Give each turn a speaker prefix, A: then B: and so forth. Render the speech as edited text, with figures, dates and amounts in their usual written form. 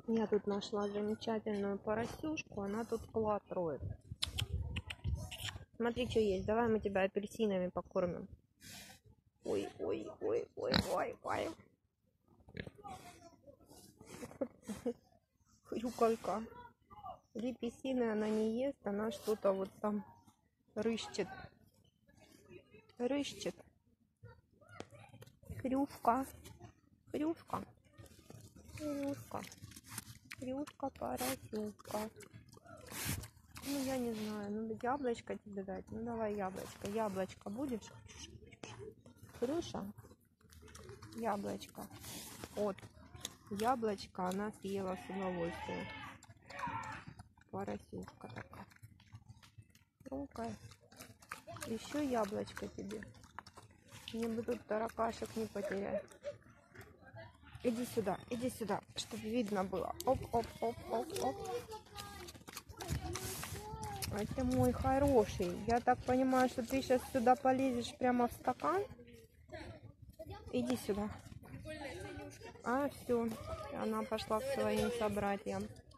A: Я тут нашла замечательную поросюшку, она тут клад роет. Смотри, что есть. Давай мы тебя апельсинами покормим. Ой, ой, ой, ой, ой, ой. Хрюкалька. Апельсины она не ест, она что-то вот там рыщет. Рыщет. Хрюшка. Хрюшка. Хрюшка. Хрюшка, поросюшка. Ну, я не знаю, ну, яблочко тебе дать. Ну, давай яблочко. Яблочко будешь? Хрюша? Яблочко. Вот. Яблочко она съела с удовольствием. Поросюшка такая. Рукой. Еще яблочко тебе. Мне бы тут таракашек не потерять. Иди сюда, чтобы видно было. Оп, оп, оп, оп, оп. А ты мой хороший. Я так понимаю, что ты сейчас сюда полезешь прямо в стакан. Иди сюда. А, все. Она пошла к своим собратьям.